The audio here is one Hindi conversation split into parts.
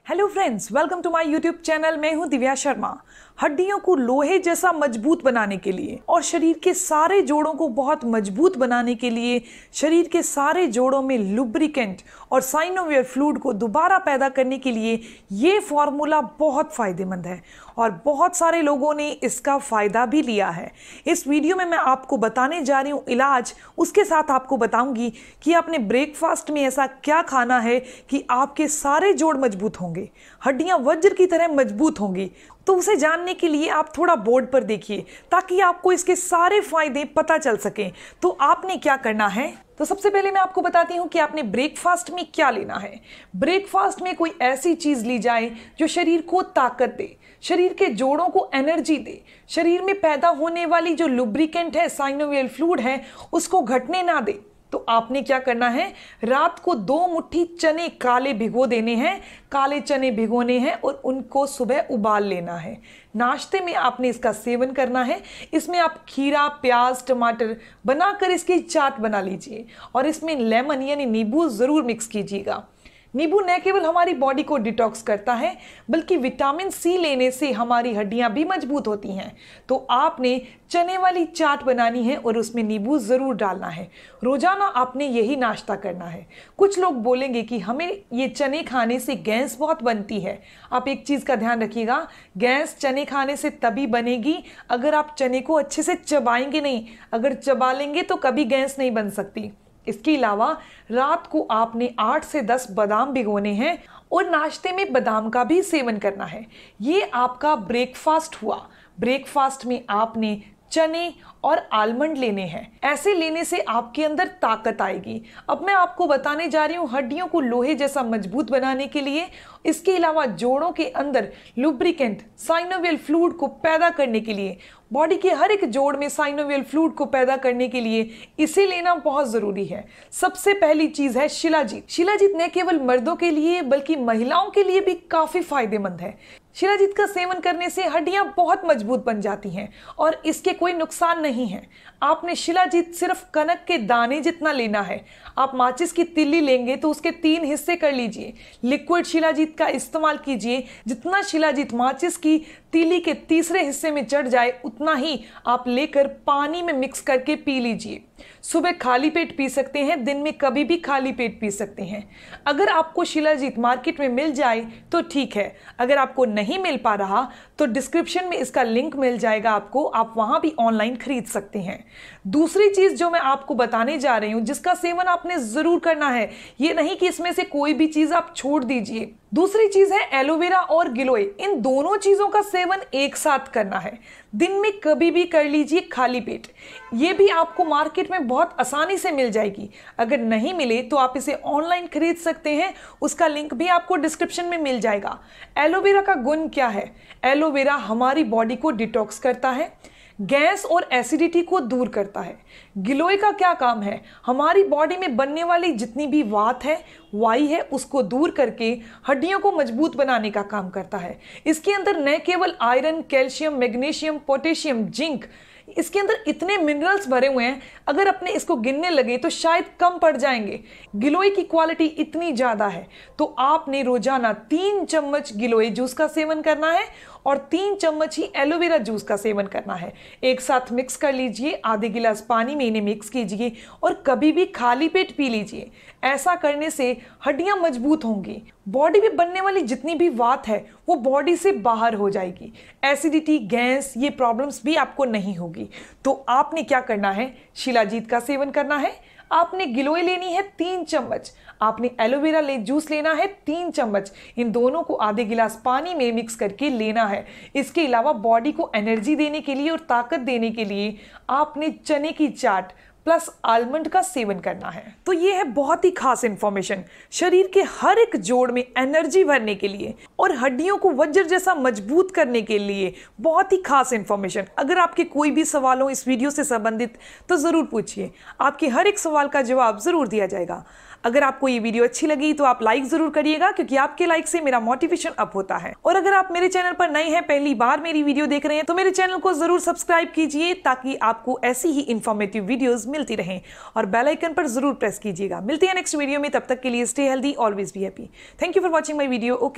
Hello friends, welcome to my YouTube channel. मैं हूं दिव्या शर्मा। हड्डियों को लोहे जैसा मजबूत बनाने के लिए और शरीर के सारे जोड़ों को बहुत मजबूत बनाने के लिए, शरीर के सारे जोड़ों में लुब्रिकेंट और साइनोवियल फ्लूइड को दोबारा पैदा करने के लिए ये फॉर्मूला बहुत फ़ायदेमंद है और बहुत सारे लोगों ने इसका फ़ायदा भी लिया है। इस वीडियो में मैं आपको बताने जा रही हूँ इलाज, उसके साथ आपको बताऊँगी कि आपने ब्रेकफास्ट में ऐसा क्या खाना है कि आपके सारे जोड़ मजबूत होंगे, हड्डियाँ वज्र की तरह मजबूत होंगी। तो उसे जानने के लिए आप थोड़ा बोर्ड पर देखिए ताकि आपको इसके सारे फायदे पता चल सकें। तो आपने क्या करना है, तो सबसे पहले मैं आपको बताती हूँ कि आपने ब्रेकफास्ट में क्या लेना है। ब्रेकफास्ट में कोई ऐसी चीज़ ली जाए जो शरीर को ताकत दे, शरीर के जोड़ों को एनर्जी दे, शरीर में पैदा होने वाली जो लुब्रिकेंट है, साइनोवियल फ्लूइड है, उसको घटने ना दे। तो आपने क्या करना है, रात को 2 मुट्ठी चने काले भिगो देने हैं, काले चने भिगोने हैं और उनको सुबह उबाल लेना है। नाश्ते में आपने इसका सेवन करना है। इसमें आप खीरा, प्याज, टमाटर बनाकर इसकी चाट बना लीजिए और इसमें लेमन यानी नींबू ज़रूर मिक्स कीजिएगा। नींबू न केवल हमारी बॉडी को डिटॉक्स करता है बल्कि विटामिन सी लेने से हमारी हड्डियां भी मजबूत होती हैं। तो आपने चने वाली चाट बनानी है और उसमें नींबू ज़रूर डालना है। रोज़ाना आपने यही नाश्ता करना है। कुछ लोग बोलेंगे कि हमें ये चने खाने से गैस बहुत बनती है। आप एक चीज़ का ध्यान रखिएगा, गैस चने खाने से तभी बनेगी अगर आप चने को अच्छे से चबाएंगे नहीं। अगर चबा लेंगे तो कभी गैस नहीं बन सकती। इसके अलावा रात को आपने 8 से 10 बादाम भिगोने हैं और नाश्ते में बादाम का भी सेवन करना है। ये आपका ब्रेकफास्ट हुआ। ब्रेकफास्ट में आपने चने और आलमंड लेने हैं। ऐसे लेने से आपके अंदर ताकत आएगी। अब मैं आपको बताने जा रही हूँ हड्डियों को लोहे जैसा मजबूत बनाने के लिए, इसके अलावा जोड़ों के अंदर लुब्रिकेंट, साइनोवियल फ्लूइड को पैदा करने के लिए, बॉडी के हर एक जोड़ में साइनोवियल फ्लूइड को पैदा करने के लिए इसे लेना बहुत ज़रूरी है। सबसे पहली चीज़ है शिलाजीत। शिलाजीत न केवल मर्दों के लिए बल्कि महिलाओं के लिए भी काफ़ी फायदेमंद है। शिलाजीत का सेवन करने से हड्डियां बहुत मजबूत बन जाती हैं और इसके कोई नुकसान नहीं है। आपने शिलाजीत सिर्फ कनक के दाने जितना लेना है। आप माचिस की तिल्ली लेंगे तो उसके 3 हिस्से कर लीजिए। लिक्विड शिलाजीत का इस्तेमाल कीजिए। जितना शिलाजीत माचिस की तीली के तीसरे हिस्से में चढ़ जाए उतना ही आप लेकर पानी में मिक्स करके पी लीजिए। सुबह खाली पेट पी सकते हैं, दिन में कभी भी खाली पेट पी सकते हैं। अगर आपको शिलाजीत मार्केट में मिल जाए तो ठीक है, अगर आपको नहीं मिल पा रहा तो डिस्क्रिप्शन में इसका लिंक मिल जाएगा आपको, आप वहां भी ऑनलाइन खरीद सकते हैं। दूसरी चीज जो मैं आपको बताने जा रही हूं जिसका सेवन आपने जरूर करना है, ये नहीं कि इसमें से कोई भी चीज आप छोड़ दीजिए। दूसरी चीज है एलोवेरा और गिलोय। इन दोनों चीजों का सेवन एक साथ करना है। दिन में कभी भी कर लीजिए खाली पेट। ये भी आपको मार्केट में बहुत आसानी से मिल जाएगी। अगर नहीं मिले तो आप इसे ऑनलाइन खरीद सकते हैं, उसका लिंक भी आपको डिस्क्रिप्शन में मिल जाएगा। एलोवेरा का गुण क्या है? एलोवेरा हमारी बॉडी को डिटॉक्स करता है, गैस और एसिडिटी को दूर करता है। गिलोय का क्या काम है? हमारी बॉडी में बनने वाली जितनी भी वात है, वाई है, उसको दूर करके हड्डियों को मजबूत बनाने का काम करता है। इसके अंदर न केवल iron, calcium, magnesium, potassium, zinc, इसके अंदर इतने मिनरल्स भरे हुए हैं, अगर अपने इसको गिनने लगे तो शायद कम पड़ जाएंगे। गिलोय की क्वालिटी इतनी ज़्यादा है तो आपने रोजाना 3 चम्मच गिलोय जूस का सेवन करना है और 3 चम्मच ही एलोवेरा जूस का सेवन करना है। एक साथ मिक्स कर लीजिए, आधे गिलास पानी में इन्हें मिक्स कीजिए और कभी भी खाली पेट पी लीजिए। ऐसा करने से हड्डियां मजबूत होंगी, बॉडी में बनने वाली जितनी भी वात है वो बॉडी से बाहर हो जाएगी। एसिडिटी, गैस, ये प्रॉब्लम्स भी आपको नहीं होगी। तो आपने क्या करना है, शिलाजीत का सेवन करना है, आपने गिलोय लेनी है 3 चम्मच, आपने एलोवेरा जूस लेना है 3 चम्मच। इन दोनों को आधे गिलास पानी में मिक्स करके लेना है। इसके अलावा बॉडी को एनर्जी देने के लिए और ताकत देने के लिए आपने चने की चाट प्लस आलमंड का सेवन करना है। तो ये है बहुत ही खास इंफॉर्मेशन शरीर के हर एक जोड़ में एनर्जी भरने के लिए और हड्डियों को वज्र जैसा मजबूत करने के लिए। बहुत ही खास इंफॉर्मेशन। अगर आपके कोई भी सवाल हो इस वीडियो से संबंधित तो ज़रूर पूछिए, आपके हर एक सवाल का जवाब ज़रूर दिया जाएगा। अगर आपको ये वीडियो अच्छी लगी तो आप लाइक ज़रूर करिएगा क्योंकि आपके लाइक से मेरा मोटिवेशन अप होता है। और अगर आप मेरे चैनल पर नए हैं, पहली बार मेरी वीडियो देख रहे हैं, तो मेरे चैनल को ज़रूर सब्सक्राइब कीजिए ताकि आपको ऐसी ही इन्फॉर्मेटिव वीडियोज़ मिलती रहें और बेल आइकन पर ज़रूर प्रेस कीजिएगा। मिलते हैं नेक्स्ट वीडियो में, तब तक के लिए stay healthy, always be happy. Thank you for watching my video. Okay.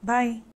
Bye.